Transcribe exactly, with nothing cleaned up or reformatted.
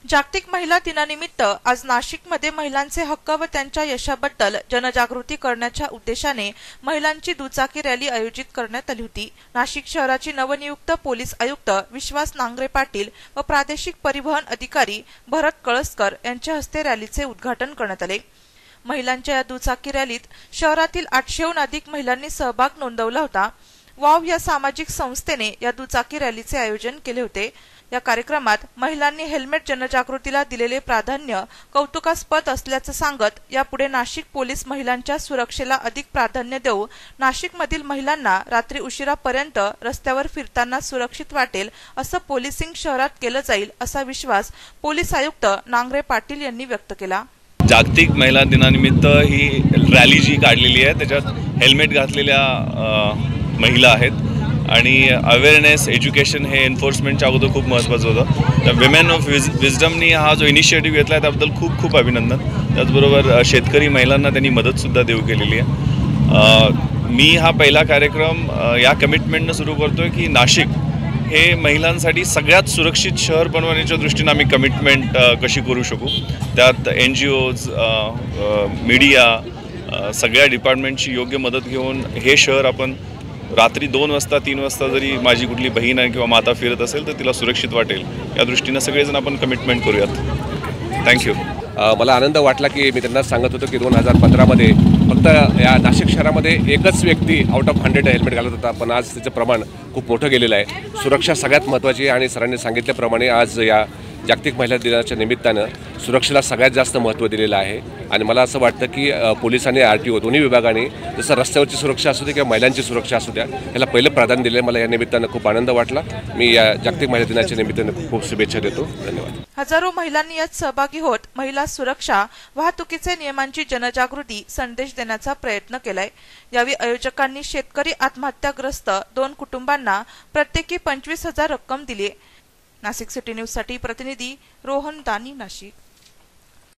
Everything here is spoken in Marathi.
जागतिक महिला दिनानिमित्त आज नाशिकमध्ये महिलांचे हक्क व त्यांच्या यशाबद्दल जनजागृती करण्याच्या उद्देशाने महिलांची दुचाकी रॅली आयोजित करण्यात आली होती। नाशिक शहराचे नवनियुक्त पोलीस आयुक्त विश्वास नांगरे पाटील व प्रादेशिक परिवहन अधिकारी भरत कळसकर यांच्या हस्ते रॅलीचे उद्घाटन करण्यात आले। महिलांच्या या दुचाकी रॅलीत शहरातील आठशेहून अधिक महिलांनी सहभाग नोंदवला होता। वाव या सामाजिक संस्थेने या दुचाकी रॅलीचे आयोजन केले होते। या कार्यक्रमात महिलांनी हेल्मेट जनजागृतीला दिलेले प्राधान्य कौतुकास्पद असल्याचं सांगत यापुढे नाशिक पोलीस महिलांच्या सुरक्षेला अधिक प्राधान्य देऊ नाशिकमधील महिलांना रात्री उशिरापर्यंत रस्त्यावर फिरताना सुरक्षित वाटेल असं पोलिसिंग शहरात केलं जाईल असा विश्वास पोलीस आयुक्त नांगरे पाटील यांनी व्यक्त केला। जागतिक महिला दिनानिमित्त ही रॅली जी काढलेली आहे त्याच्यात हेल्मेट घातलेल्या महिला आहेत आणि अवेअरनेस एज्युकेशन हे एन्फोर्समेंटच्या अगोदर खूप महत्त्वाचं होतं। तर विमेन ऑफ विज विजडमनी हा जो इनिशिएटिव्ह घेतला आहे त्याबद्दल खूप खूप अभिनंदन। त्याचबरोबर शेतकरी महिलांना त्यांनी मदतसुद्धा देऊ केलेली आहे। मी हा पहिला कार्यक्रम या कमिटमेंटनं सुरू करतो आहे की नाशिक हे महिलांसाठी सगळ्यात सुरक्षित शहर बनवण्याच्या दृष्टीने आम्ही कमिटमेंट कशी करू शकू, त्यात एन जी ओज मीडिया सगळ्या डिपार्टमेंटची योग्य मदत घेऊन हे शहर आपण रात्री दोन वाजता तीन वाजता जरी माझी कुठली बहीण आहे किंवा माता फिरत असेल तर तिला सुरक्षित वाटेल या दृष्टीने सगळेजण आपण कमिटमेंट करूयात। थँक्यू। मला आनंद वाटला की मी त्यांना सांगत होतो की दोन हजार पंधरामध्ये फक्त या नाशिक शहरामध्ये एकच व्यक्ती आउट ऑफ हंड्रेड हेल्मेट घालत होता, पण आज त्याचं प्रमाण खूप मोठं गेलेलं आहे। सुरक्षा सगळ्यात महत्त्वाची आहे आणि सरांनी सांगितल्याप्रमाणे आज या जागतिक महिला दिनाच्या निमित्तानं सुरक्षेला सगळ्यात जास्त महत्त्व दिलेलं आहे। आणि मला असं वाटतं की पोलिसांनी आर टी ओ दोन्ही विभागाने जसं रस्त्यावरची सुरक्षा असू दे किंवा महिलांची सुरक्षा असू द्या याला पहिलं प्राधान्य दिलं। मला या निमित्तानं खूप आनंद वाटला। मी या जागतिक महिला दिनाच्या निमित्तानं खूप शुभेच्छा देतो। धन्यवाद। हजारो महिलांनी यात सहभागी होत महिला सुरक्षा वाहतुकीचे नियमांची जनजागृती संदेश देण्याचा प्रयत्न केलाय। यावेळी आयोजकांनी शेतकरी आत्महत्याग्रस्त दोन कुटुंबांना प्रत्येकी पंचवीस हजार रक्कम दिली। नाशिक सिटी न्यूज साठी प्रतिनिधी रोहन दानी, नाशिक।